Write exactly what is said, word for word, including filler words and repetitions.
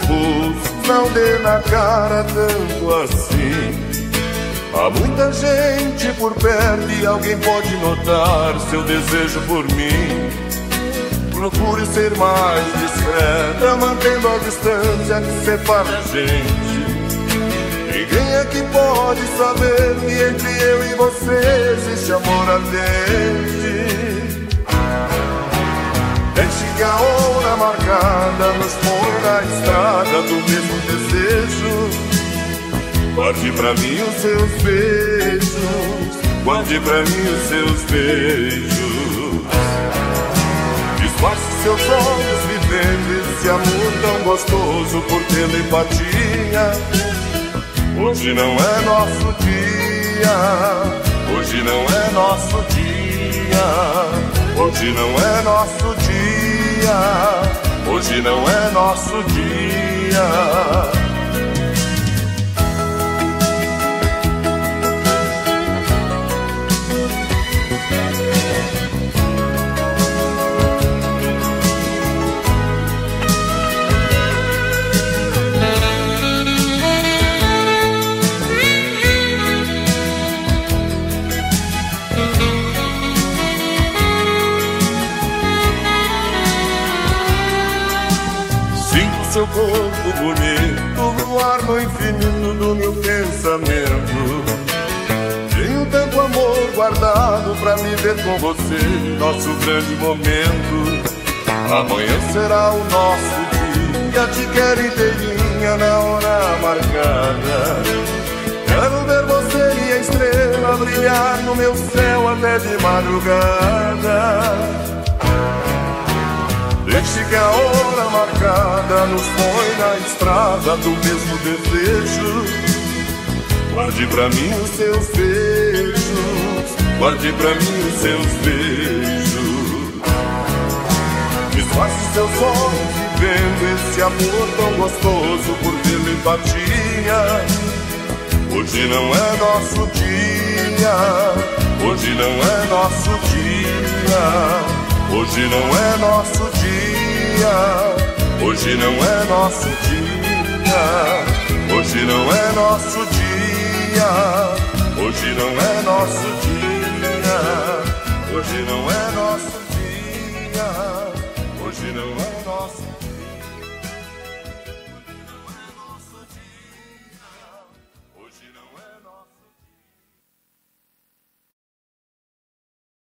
impulso, não dê na cara tanto assim. Há muita gente por perto e alguém pode notar seu desejo por mim. Procure ser mais discreta, mantendo a distância que separa a gente. Ninguém aqui pode saber que entre eu e você existe amor ardente. Deixe que a hora marcada nos põe na estrada do mesmo desejo. Guarde pra mim os seus beijos, guarde pra mim os seus beijos. Disfarce seus olhos vivendo esse amor tão gostoso por telepatia. Hoje não é nosso dia, hoje não é nosso dia, hoje não é nosso dia, hoje não é nosso dia. Seu corpo bonito voar no infinito do meu pensamento. Tenho tanto amor guardado pra me ver com você, nosso grande momento. Amanhã será o nosso dia, te quero inteirinha na hora marcada. Quero ver você e a estrela brilhar no meu céu até de madrugada. Deixe que a hora marcada nos põe na estrada do mesmo desejo. Guarde pra mim os seus beijos, guarde pra mim os seus beijos. Disfarce seus olhos vivendo esse amor tão gostoso por telepatia. Hoje não é nosso dia, hoje não é nosso dia. Hoje não é nosso dia, hoje não é nosso dia, hoje não é nosso dia, hoje não é nosso dia, hoje não é nosso dia, hoje não é nosso dia.